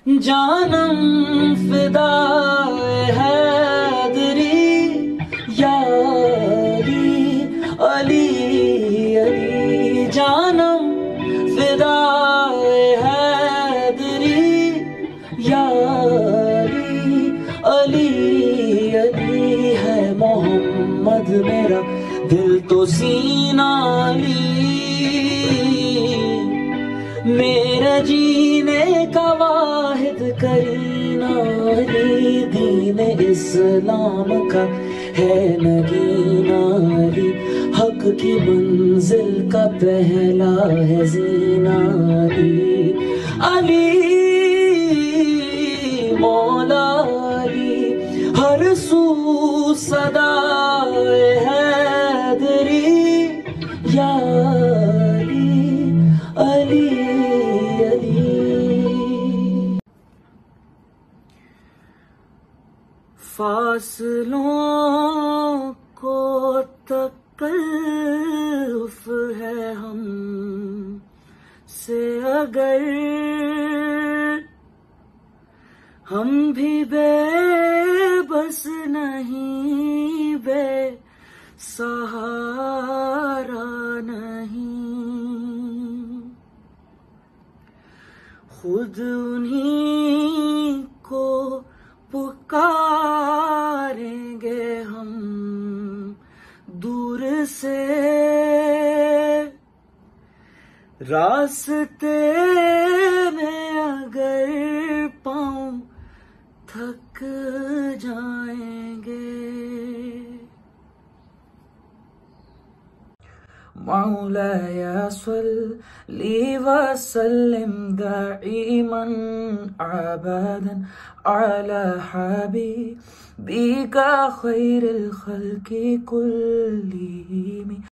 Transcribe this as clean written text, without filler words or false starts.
जानम फिदा-ए-हैदरी यारी अली अली जानम फिदा-ए-हैदरी यारी अली अली है मोहम्मद मेरा दिल तो सीना अली मेरा जीने का वाहिद करीना अली दीन इस्लाम का है नगीना अली हक की मंजिल का पहला है जीना अली अली मौला अली हर सू सदा हैदरी या अली अली फासलों को तकल्लुफ है हम से अगर हम भी बेबस नहीं बेसहारा नहीं खुद उन्हीं को पुकारेंगे हम दूर से रास्ते में अगर पाँव थक जाएंगे Maula Salli wa Sallim da'iman abadan ala habibika khairil khalqi kullihim